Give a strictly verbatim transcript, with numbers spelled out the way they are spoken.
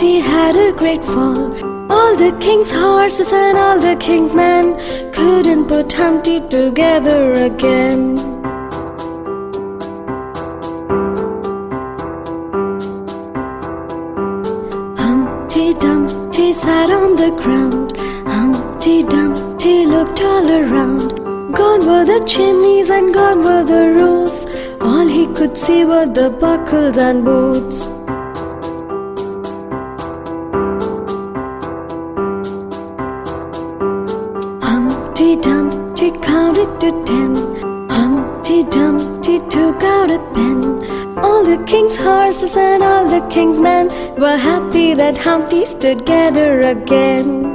Humpty had a great fall. All the king's horses and all the king's men couldn't put Humpty together again. Humpty Dumpty sat on the ground. Humpty Dumpty looked all around. Gone were the chimneys and gone were the roofs. All he could see were the buckles and boots. Humpty Dumpty counted to ten. Humpty Dumpty took out a pen. All the king's horses and all the king's men were happy that Humpty stood together again.